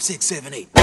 6, 7, 8.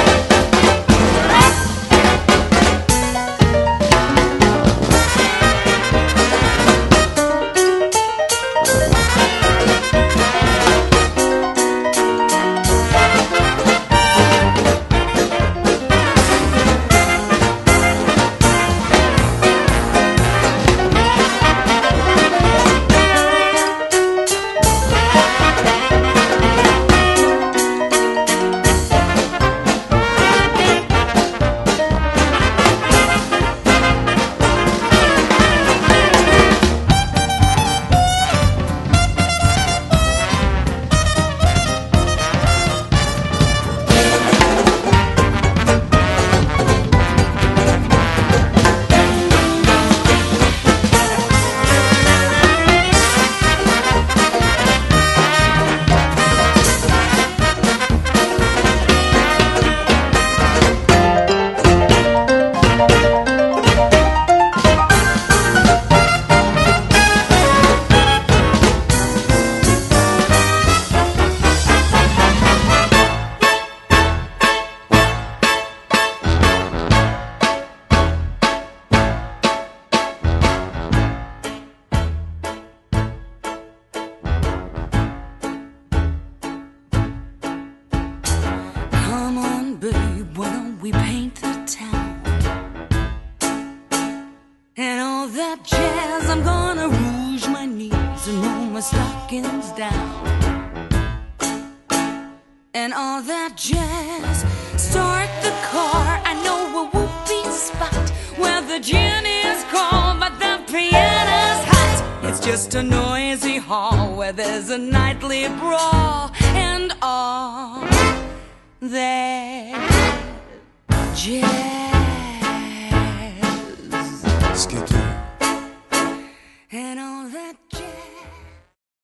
We paint the town and all that jazz. I'm gonna rouge my knees and roll my stockings down and all that jazz. Start the car, I know a whoopee spot where the gin is cold but the piano's hot. It's just a noisy hall where there's a nightly brawl and all that jazz.